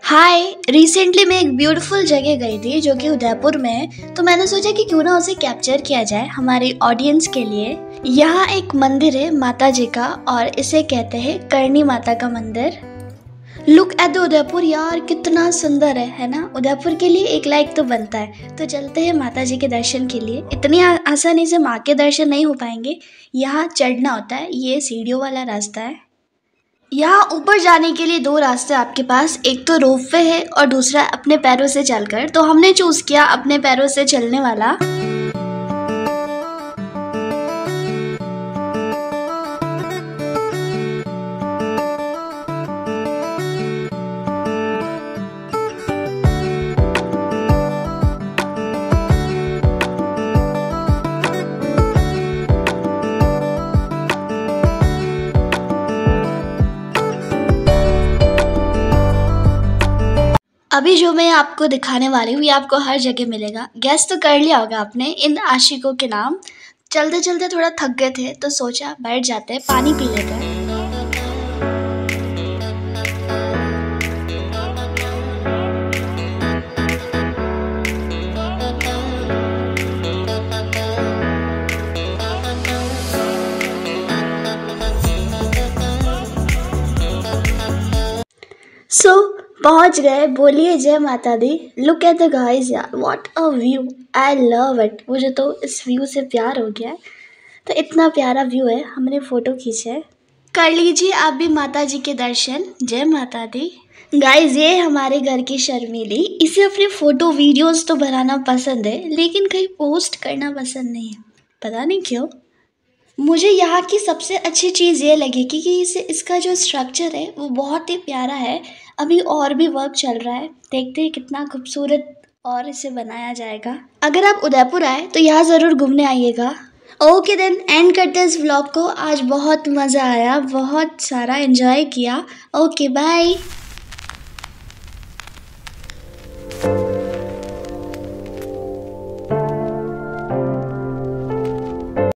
हाय। Recently मैं एक beautiful जगह गई थी जो कि उदयपुर में है, तो मैंने सोचा कि क्यों ना उसे कैप्चर किया जाए हमारी ऑडियंस के लिए। यहाँ एक मंदिर है माता जी का और इसे कहते हैं करणी माता का मंदिर। लुक एट द उदयपुर यार, कितना सुंदर है ना। उदयपुर के लिए एक लाइक तो बनता है। तो चलते हैं माता जी के दर्शन के लिए। इतनी आसानी से माँ के दर्शन नहीं हो पाएंगे, यहाँ चढ़ना होता है। ये सीढ़ियों वाला रास्ता है। यहाँ ऊपर जाने के लिए दो रास्ते आपके पास, एक तो रोपवे है और दूसरा अपने पैरों से चलकर। तो हमने चूज किया अपने पैरों से चलने वाला। अभी जो मैं आपको दिखाने वाली हूँ ये आपको हर जगह मिलेगा। गैस तो कर लिया होगा आपने इन आशिकों के नाम। चलते चलते थोड़ा थक गए थे तो सोचा बैठ जाते हैं, पानी पी लेते हैं। पहुंच गए। बोलिए जय माता दी। लुक एट द गाइस यार, what a view, I love it. मुझे तो इस व्यू से प्यार हो गया है। तो इतना प्यारा व्यू है, हमने फोटो खींचे। कर लीजिए आप भी माता जी के दर्शन। जय माता दी। गाइस ये हमारे घर की शर्मीली, इसे अपने फोटो वीडियोस तो बनाना पसंद है लेकिन कहीं पोस्ट करना पसंद नहीं है, पता नहीं क्यों। मुझे यहाँ की सबसे अच्छी चीज़ ये लगी कि इसका जो स्ट्रक्चर है वो बहुत ही प्यारा है। अभी और भी वर्क चल रहा है, देखते हैं कितना खूबसूरत और इसे बनाया जाएगा। अगर आप उदयपुर आए तो यहाँ ज़रूर घूमने आइएगा। ओके देन, एंड करते इस व्लॉग को। आज बहुत मज़ा आया, बहुत सारा एंजॉय किया। Okay bye.